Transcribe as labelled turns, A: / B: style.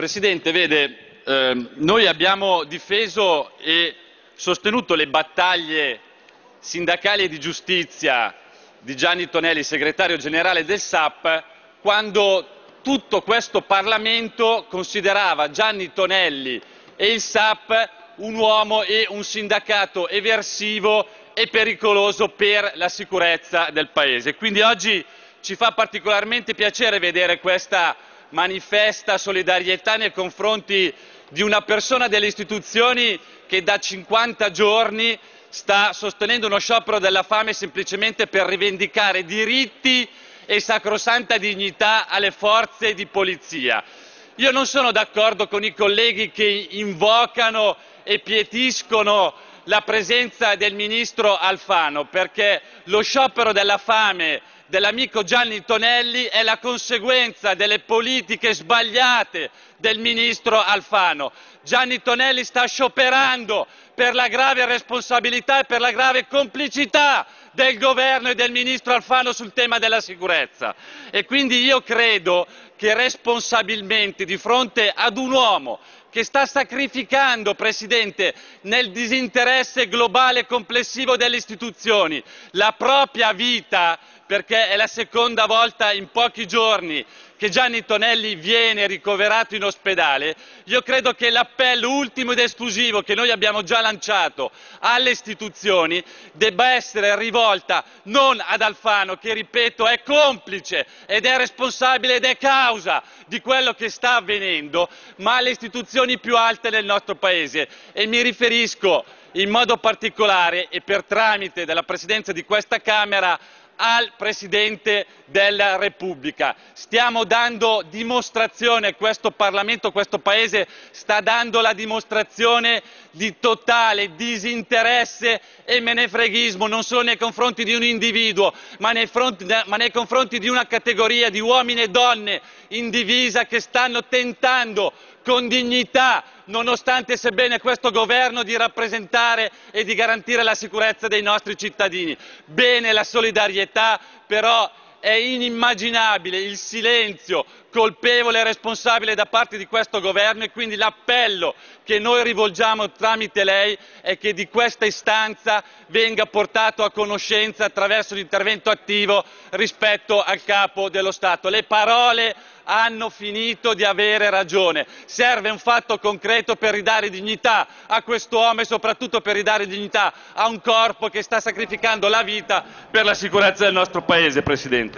A: Presidente, vede, noi abbiamo difeso e sostenuto le battaglie sindacali e di giustizia di Gianni Tonelli, segretario generale del SAP, quando tutto questo Parlamento considerava Gianni Tonelli e il SAP un uomo e un sindacato eversivo e pericoloso per la sicurezza del Paese. Quindi oggi ci fa particolarmente piacere vedere questa manifesta solidarietà nei confronti di una persona delle istituzioni che da 50 giorni sta sostenendo uno sciopero della fame semplicemente per rivendicare diritti e sacrosanta dignità alle forze di polizia. Io non sono d'accordo con i colleghi che invocano e pietiscono la presenza del ministro Alfano, perché lo sciopero della fame dell'amico Gianni Tonelli è la conseguenza delle politiche sbagliate del ministro Alfano. Gianni Tonelli sta scioperando per la grave responsabilità e per la grave complicità del governo e del ministro Alfano sul tema della sicurezza. E quindi io credo che responsabilmente, di fronte ad un uomo che sta sacrificando, Presidente, nel disinteresse globale e complessivo delle istituzioni, la propria vita, perché è la seconda volta in pochi giorni che Gianni Tonelli viene ricoverato in ospedale, io credo che l'appello ultimo ed esclusivo che noi abbiamo già lanciato alle istituzioni debba essere rivolta non ad Alfano, che ripeto è complice ed è responsabile ed è causa di quello che sta avvenendo, ma alle istituzioni più alte del nostro Paese. E mi riferisco in modo particolare e per tramite della Presidenza di questa Camera al Presidente della Repubblica. Stiamo dando dimostrazione, questo Parlamento, questo Paese sta dando la dimostrazione di totale disinteresse e menefreghismo, non solo nei confronti di un individuo, ma nei confronti di una categoria di uomini e donne in divisa che stanno tentando con dignità, nonostante sebbene questo governo, di rappresentare e di garantire la sicurezza dei nostri cittadini. Bene la solidarietà, però è inimmaginabile il silenzio colpevole e responsabile da parte di questo governo, e quindi l'appello che noi rivolgiamo tramite lei è che di questa istanza venga portato a conoscenza attraverso l'intervento attivo rispetto al Capo dello Stato. Le parole hanno finito di avere ragione, serve un fatto concreto per ridare dignità a quest'uomo e soprattutto per ridare dignità a un corpo che sta sacrificando la vita per la sicurezza del nostro Paese, Presidente.